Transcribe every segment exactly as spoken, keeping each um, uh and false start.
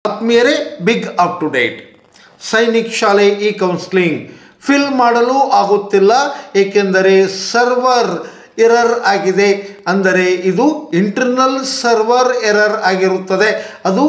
ಆತ್ಮೀಯರೇ, big up to date Sainik ಶಾಲೆ e counselling fill ಮಾಡಲು ಆಗುತ್ತಿಲ್ಲ, ಏಕೆಂದರೆ ಸರ್ವರ್ ಎರರ್ ಆಗಿದೆ. ಅಂದರೆ ಇದು ಇಂಟರ್ನಲ್ ಸರ್ವರ್ ಎರರ್ ಆಗಿರುತ್ತದೆ. ಅದು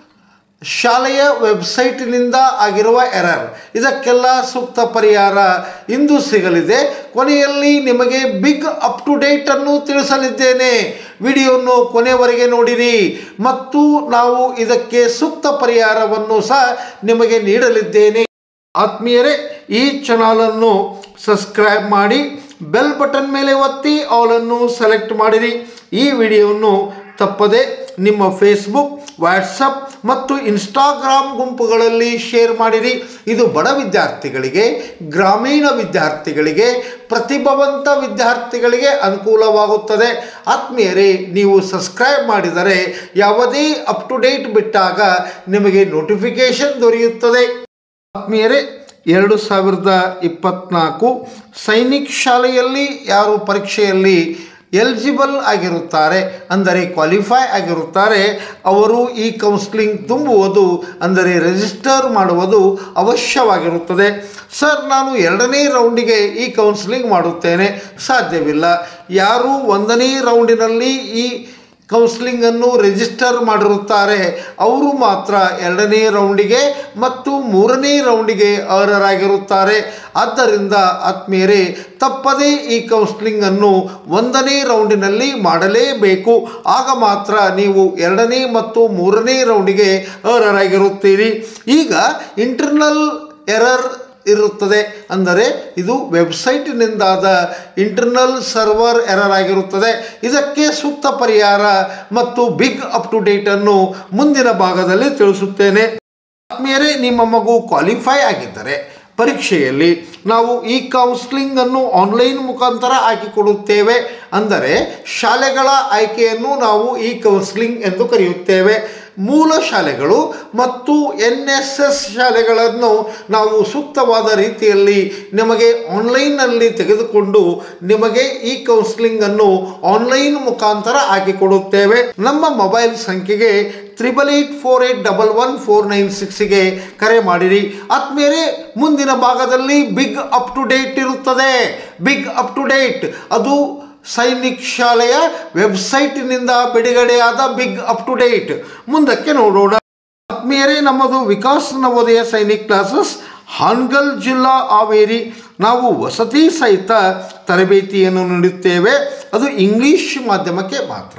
ಶಾಲೆಯ ವೆಬ್ಸೈಟ್ನಿಂದ ಆಗಿರುವ ಎರರ್. ಇದಕ್ಕೆಲ್ಲ ಸೂಕ್ತ ಪರಿಹಾರ ಇಂದು ಸಿಗಲಿದೆ. ಕೊನೆಯಲ್ಲಿ ನಿಮಗೆ ಬಿಗ್ ಅಪ್ ಟು ಡೇಟ್ ಅನ್ನು ತಿಳಿಸಲಿದ್ದೇನೆ. ವಿಡಿಯೋವನ್ನು ಕೊನೆವರೆಗೆ ನೋಡಿರಿ ಮತ್ತು ನಾವು ಇದಕ್ಕೆ ಸೂಕ್ತ ಪರಿಹಾರವನ್ನು ಸಹ ನಿಮಗೆ ನೀಡಲಿದ್ದೇನೆ. ಆತ್ಮೀಯರೇ, ಈ ಚಾನಲನ್ನು ಸಬ್ಸ್ಕ್ರೈಬ್ ಮಾಡಿ, ಬೆಲ್ ಬಟನ್ ಮೇಲೆ ಒತ್ತಿ ಆಲನ್ನು ಸೆಲೆಕ್ಟ್ ಮಾಡಿರಿ. ಈ ವಿಡಿಯೋವನ್ನು ತಪ್ಪದೆ ನಿಮ್ಮ ಫೇಸ್ಬುಕ್, ವಾಟ್ಸಪ್ ಮತ್ತು ಇನ್ಸ್ಟಾಗ್ರಾಮ್ ಗುಂಪುಗಳಲ್ಲಿ ಶೇರ್ ಮಾಡಿರಿ. ಇದು ಬಡ ವಿದ್ಯಾರ್ಥಿಗಳಿಗೆ, ಗ್ರಾಮೀಣ ವಿದ್ಯಾರ್ಥಿಗಳಿಗೆ, ಪ್ರತಿಭಾವಂತ ವಿದ್ಯಾರ್ಥಿಗಳಿಗೆ ಅನುಕೂಲವಾಗುತ್ತದೆ. ಆತ್ಮೀಯರೇ, ನೀವು ಸಬ್ಸ್ಕ್ರೈಬ್ ಮಾಡಿದರೆ ಯಾವುದೇ ಅಪ್ ಟು ಡೇಟ್ ಬಿಟ್ಟಾಗ ನಿಮಗೆ ನೋಟಿಫಿಕೇಶನ್ ದೊರೆಯುತ್ತದೆ. ಆತ್ಮೀಯರೇ, ಎರಡು ಸಾವಿರದ ಇಪ್ಪತ್ತ್ನಾಲ್ಕು ಸೈನಿಕ್ ಶಾಲೆಯಲ್ಲಿ ಯಾರು ಪರೀಕ್ಷೆಯಲ್ಲಿ ಎಲಿಜಿಬಲ್ ಆಗಿರುತ್ತಾರೆ, ಅಂದರೆ ಕ್ವಾಲಿಫೈ ಆಗಿರುತ್ತಾರೆ, ಅವರು ಈ ಕೌನ್ಸಿಲಿಂಗ್ ತುಂಬುವುದು, ಅಂದರೆ ರಿಜಿಸ್ಟರ್ ಮಾಡುವುದು ಅವಶ್ಯವಾಗಿರುತ್ತದೆ. ಸರ್, ನಾನು ಎರಡನೇ ರೌಂಡಿಗೆ ಈ ಕೌನ್ಸಿಲಿಂಗ್ ಮಾಡುತ್ತೇನೆ. ಸಾಧ್ಯವಿಲ್ಲ. ಯಾರು ಒಂದನೇ ರೌಂಡಿನಲ್ಲಿ ಈ ಕೌನ್ಸಿಲಿಂಗನ್ನು ರಿಜಿಸ್ಟರ್ ಮಾಡಿರುತ್ತಾರೆ ಅವರು ಮಾತ್ರ ಎರಡನೇ ರೌಂಡಿಗೆ ಮತ್ತು ಮೂರನೇ ರೌಂಡಿಗೆ ಅರ್ಹರಾಗಿರುತ್ತಾರೆ. ಆದ್ದರಿಂದ ಆತ್ಮೀಯರೇ, ತಪ್ಪದೇ ಈ ಕೌನ್ಸಿಲಿಂಗನ್ನು ಒಂದನೇ ರೌಂಡಿನಲ್ಲಿ ಮಾಡಲೇಬೇಕು. ಆಗ ಮಾತ್ರ ನೀವು ಎರಡನೇ ಮತ್ತು ಮೂರನೇ ರೌಂಡಿಗೆ ಅರ್ಹರಾಗಿರುತ್ತೀರಿ. ಈಗ ಇಂಟರ್ನಲ್ ಎರರ್ ಇರುತ್ತದೆ, ಅಂದರೆ ಇದು ವೆಬ್ಸೈಟ್ನಿಂದಾದ ಇಂಟರ್ನಲ್ ಸರ್ವರ್ ಎರರ್ ಆಗಿರುತ್ತದೆ. ಇದಕ್ಕೆ ಸೂಕ್ತ ಪರಿಹಾರ ಮತ್ತು ಬಿಗ್ ಅಪ್ ಟು ಡೇಟನ್ನು ಮುಂದಿನ ಭಾಗದಲ್ಲಿ ತಿಳಿಸುತ್ತೇನೆ. ಆತ್ಮೀಯರೇ, ನಿಮ್ಮ ಮಗು ಕ್ವಾಲಿಫೈ ಆಗಿದ್ದರೆ ಪರೀಕ್ಷೆಯಲ್ಲಿ ನಾವು ಈ ಕೌನ್ಸಿಲಿಂಗನ್ನು ಆನ್ಲೈನ್ ಮುಖಾಂತರ ಹಾಕಿಕೊಡುತ್ತೇವೆ. ಅಂದರೆ ಶಾಲೆಗಳ ಆಯ್ಕೆಯನ್ನು ನಾವು ಈ ಕೌನ್ಸಿಲಿಂಗ್ ಎಂದು ಕರೆಯುತ್ತೇವೆ. ಮೂಲ ಶಾಲೆಗಳು ಮತ್ತು ಎನ್ ಎಸ್ ಎಸ್ ಶಾಲೆಗಳನ್ನು ನಾವು ಸೂಕ್ತವಾದ ರೀತಿಯಲ್ಲಿ ನಿಮಗೆ ಆನ್ಲೈನ್ನಲ್ಲಿ ತೆಗೆದುಕೊಂಡು ನಿಮಗೆ ಈ ಕೌನ್ಸಿಲಿಂಗನ್ನು ಆನ್ಲೈನ್ ಮುಖಾಂತರ ಹಾಕಿಕೊಡುತ್ತೇವೆ. ನಮ್ಮ ಮೊಬೈಲ್ ಸಂಖ್ಯೆಗೆ triple eight four eight double one four nine ಸಿಕ್ಸ್ಗೆ ಕರೆ ಮಾಡಿರಿ. ಆದ್ಮೇಲೆ ಮುಂದಿನ ಭಾಗದಲ್ಲಿ ಬಿಗ್ ಅಪ್ ಟು ಡೇಟ್ ಇರುತ್ತದೆ. ಬಿಗ್ ಅಪ್ ಟು ಡೇಟ್ ಅದು ಸೈನಿಕ್ ಶಾಲೆಯ ವೆಬ್ಸೈಟ್ನಿಂದ ಬಿಡುಗಡೆಯಾದ ಬಿಗ್ ಅಪ್ ಟು ಡೇಟ್. ಮುಂದಕ್ಕೆ ನೋಡೋಣ. ಆತ್ಮೀಯರೇ, ನಮ್ಮದು ವಿಕಾಸ್ ನವೋದಯ ಸೈನಿಕ್ ಕ್ಲಾಸಸ್, ಹಾನಗಲ್ ಜಿಲ್ಲಾ, ಹಾವೇರಿ. ನಾವು ವಸತಿ ಸಹಿತ ತರಬೇತಿಯನ್ನು ನೀಡುತ್ತೇವೆ. ಅದು ಇಂಗ್ಲಿಷ್ ಮಾಧ್ಯಮಕ್ಕೆ ಮಾತ್ರ.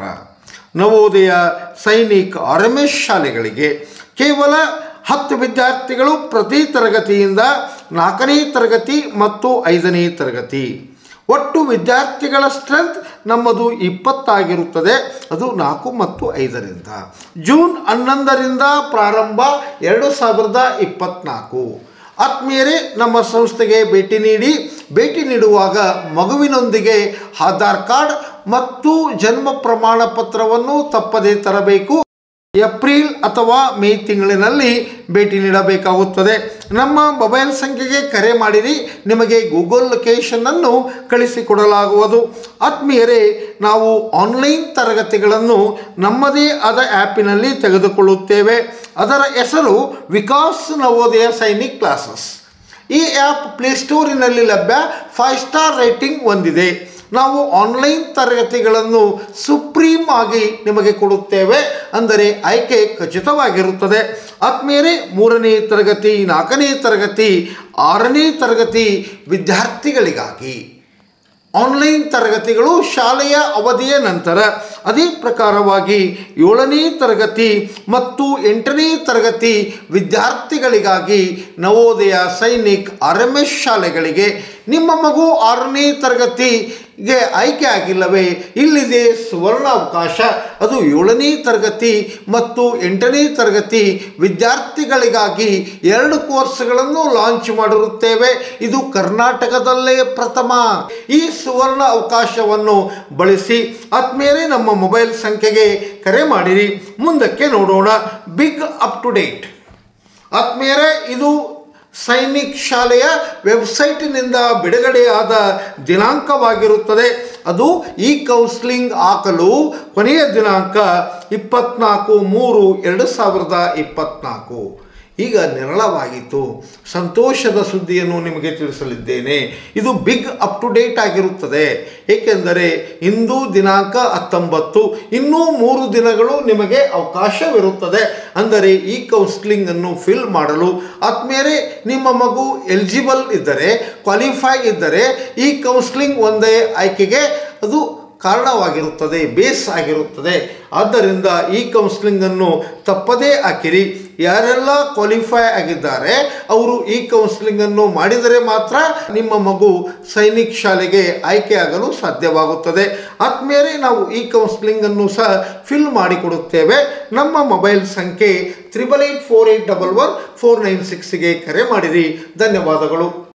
Navodaya Sainik R M S ಶಾಲೆಗಳಿಗೆ ಕೇವಲ ಹತ್ತು ವಿದ್ಯಾರ್ಥಿಗಳು ಪ್ರತಿ ತರಗತಿಯಿಂದ ನಾಲ್ಕನೇ ತರಗತಿ ಮತ್ತು ಐದನೇ ತರಗತಿ. ಒಟ್ಟು ವಿದ್ಯಾರ್ಥಿಗಳ ಸ್ಟ್ರೆಂತ್ ನಮ್ಮದು ಇಪ್ಪತ್ತಾಗಿರುತ್ತದೆ. ಅದು ನಾಲ್ಕು ಮತ್ತು ಐದರಿಂದ. ಜೂನ್ ಹನ್ನೊಂದರಿಂದ ಪ್ರಾರಂಭ, ಎರಡು ಸಾವಿರದ ಇಪ್ಪತ್ತ್ನಾಲ್ಕು. ಆತ್ಮೀಯರೇ, ನಮ್ಮ ಸಂಸ್ಥೆಗೆ ಭೇಟಿ ನೀಡಿ. ಭೇಟಿ ನೀಡುವಾಗ ಮಗುವಿನೊಂದಿಗೆ ಆಧಾರ್ ಕಾರ್ಡ್ ಮತ್ತು ಜನ್ಮ ಪ್ರಮಾಣ ಪತ್ರವನ್ನು ತಪ್ಪದೇ ತರಬೇಕು. ಏಪ್ರಿಲ್ ಅಥವಾ ಮೇ ತಿಂಗಳಿನಲ್ಲಿ ಭೇಟಿ ನೀಡಬೇಕಾಗುತ್ತದೆ. ನಮ್ಮ ಮೊಬೈಲ್ ಸಂಖ್ಯೆಗೆ ಕರೆ ಮಾಡಿರಿ. ನಿಮಗೆ ಗೂಗಲ್ ಲೊಕೇಶನ್ನನ್ನು ಕಳಿಸಿಕೊಡಲಾಗುವುದು. ಆತ್ಮೀಯರೇ, ನಾವು ಆನ್ಲೈನ್ ತರಗತಿಗಳನ್ನು ನಮ್ಮದೇ ಆದ ಆ್ಯಪಿನಲ್ಲಿ ತೆಗೆದುಕೊಳ್ಳುತ್ತೇವೆ. ಅದರ ಹೆಸರು ವಿಕಾಸ್ ನವೋದಯ ಸೈನಿಕ್ ಕ್ಲಾಸಸ್. ಈ ಆ್ಯಪ್ ಪ್ಲೇಸ್ಟೋರಿನಲ್ಲಿ ಲಭ್ಯ. ಫೈವ್ ಸ್ಟಾರ್ ರೇಟಿಂಗ್ ಹೊಂದಿದೆ. ನಾವು ಆನ್ಲೈನ್ ತರಗತಿಗಳನ್ನು ಸುಪ್ರೀಂ ಆಗಿ ನಿಮಗೆ ಕೊಡುತ್ತೇವೆ, ಅಂದರೆ ಆಯ್ಕೆ ಖಚಿತವಾಗಿರುತ್ತದೆ. ಆದ್ಮೇಲೆ ಮೂರನೇ ತರಗತಿ, ನಾಲ್ಕನೇ ತರಗತಿ, ಆರನೇ ತರಗತಿ ವಿದ್ಯಾರ್ಥಿಗಳಿಗಾಗಿ ಆನ್ಲೈನ್ ತರಗತಿಗಳು ಶಾಲೆಯ ಅವಧಿಯ ನಂತರ. ಅದೇ ಪ್ರಕಾರವಾಗಿ ಏಳನೇ ತರಗತಿ ಮತ್ತು ಎಂಟನೇ ತರಗತಿ ವಿದ್ಯಾರ್ಥಿಗಳಿಗಾಗಿ Navodaya Sainik R M S ಶಾಲೆಗಳಿಗೆ. ನಿಮ್ಮ ಮಗು ಆರನೇ ತರಗತಿಗೆ ಆಯ್ಕೆ ಆಗಿಲ್ಲವೇ? ಇಲ್ಲಿದೆ ಸುವರ್ಣ ಅವಕಾಶ. ಅದು ಏಳನೇ ತರಗತಿ ಮತ್ತು ಎಂಟನೇ ತರಗತಿ ವಿದ್ಯಾರ್ಥಿಗಳಿಗಾಗಿ ಎರಡು ಕೋರ್ಸ್ಗಳನ್ನು ಲಾಂಚ್ ಮಾಡಿರುತ್ತೇವೆ. ಇದು ಕರ್ನಾಟಕದಲ್ಲೇ ಪ್ರಥಮ. ಈ ಸುವರ್ಣ ಅವಕಾಶವನ್ನು ಬಳಸಿ. ಆದ್ಮೇಲೆ ನಮ್ಮ ಮೊಬೈಲ್ ಸಂಖ್ಯೆಗೆ ಕರೆ ಮಾಡಿರಿ. ಮುಂದಕ್ಕೆ ನೋಡೋಣ. Big up to date. ಆದ್ಮೇಲೆ ಇದು ಸೈನಿಕ್ ಶಾಲೆಯ ವೆಬ್ಸೈಟ್ನಿಂದ ಬಿಡುಗಡೆಯಾದ ದಿನಾಂಕವಾಗಿರುತ್ತದೆ. ಅದು ಈ ಕೌನ್ಸ್ಲಿಂಗ್ ಹಾಕಲು ಕೊನೆಯ ದಿನಾಂಕ ಇಪ್ಪತ್ನಾಲ್ಕು ಮೂರು ಎರಡು ಸಾವಿರದ ಇಪ್ಪತ್ನಾಲ್ಕು. ಈಗ ನೆರಳವಾಗಿತ್ತು. ಸಂತೋಷದ ಸುದ್ದಿಯನ್ನು ನಿಮಗೆ ತಿಳಿಸಲಿದ್ದೇನೆ. ಇದು ಬಿಗ್ ಅಪ್ ಟು ಡೇಟ್ ಆಗಿರುತ್ತದೆ. ಏಕೆಂದರೆ ಇಂದು ದಿನಾಂಕ ಹತ್ತೊಂಬತ್ತು, ಇನ್ನೂ ಮೂರು ದಿನಗಳು ನಿಮಗೆ ಅವಕಾಶವಿರುತ್ತದೆ. ಅಂದರೆ ಈ ಕೌನ್ಸ್ಲಿಂಗನ್ನು ಫಿಲ್ ಮಾಡಲು. ಆದ್ಮೇಲೆ ನಿಮ್ಮ ಮಗು ಎಲಿಜಿಬಲ್ ಇದ್ದರೆ, ಕ್ವಾಲಿಫೈ ಇದ್ದರೆ ಈ ಕೌನ್ಸ್ಲಿಂಗ್ ಒಂದೇ ಆಯ್ಕೆಗೆ ಅದು ಕಾರಣವಾಗಿರುತ್ತದೆ, ಬೇಸ್ ಆಗಿರುತ್ತದೆ. ಆದ್ದರಿಂದ ಈ ಕೌನ್ಸ್ಲಿಂಗನ್ನು ತಪ್ಪದೇ ಹಾಕಿರಿ. ಯಾರೆಲ್ಲ ಕ್ವಾಲಿಫೈ ಆಗಿದ್ದಾರೆ ಅವರು ಈ ಕೌನ್ಸ್ಲಿಂಗನ್ನು ಮಾಡಿದರೆ ಮಾತ್ರ ನಿಮ್ಮ ಮಗು ಸೈನಿಕ್ ಶಾಲೆಗೆ ಆಯ್ಕೆಯಾಗಲು ಸಾಧ್ಯವಾಗುತ್ತದೆ. ಆದ್ಮೇಲೆ ನಾವು ಈ ಕೌನ್ಸ್ಲಿಂಗನ್ನು ಸಹ ಫಿಲ್ ಮಾಡಿಕೊಡುತ್ತೇವೆ. ನಮ್ಮ ಮೊಬೈಲ್ ಸಂಖ್ಯೆ triple eight four eight double one four nine ಸಿಕ್ಸ್ಗೆ ಕರೆ ಮಾಡಿರಿ. ಧನ್ಯವಾದಗಳು.